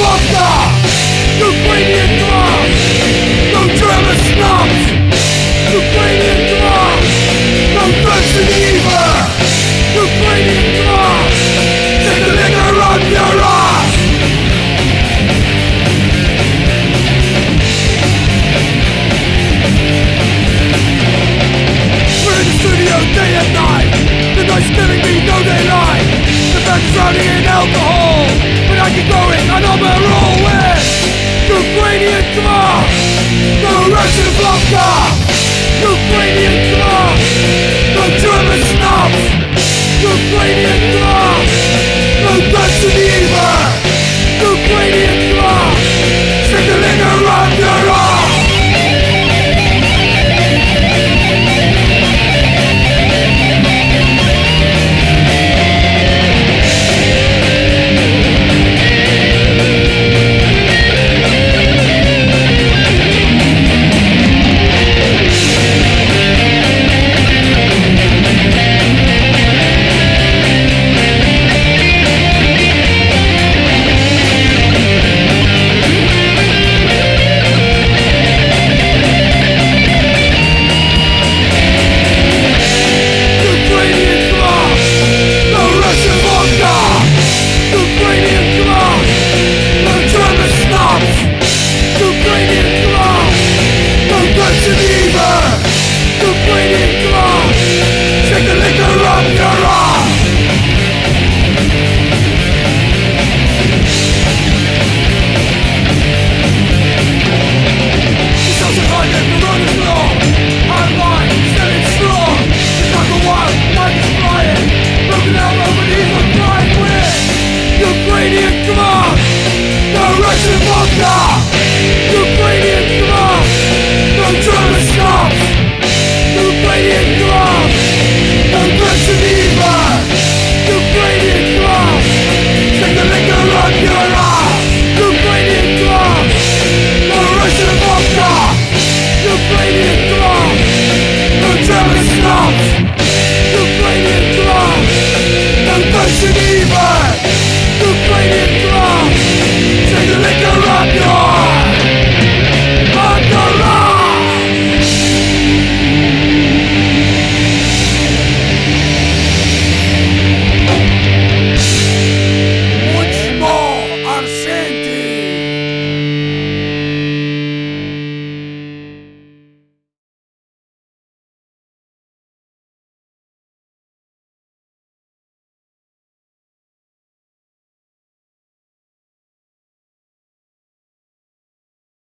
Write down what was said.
vodka, Ukrainian Kvas, no German snobs, Ukrainian Kvas, no drugs in the ether, Ukrainian Kvas, take the liquor on your ass. We're in the studio day and night, the night's giving me no daylight. The band's drowning in alcohol, but I keep going and I'm a roll with Ukrainian Kvas, no Russian vodka, Ukrainian Kvas, no German snobs, Ukrainian Kvas, no Dutch in the ether, Ukrainian Kvas, stick the liquor on your arm. Ukrainian Kvas, the Russian vodka.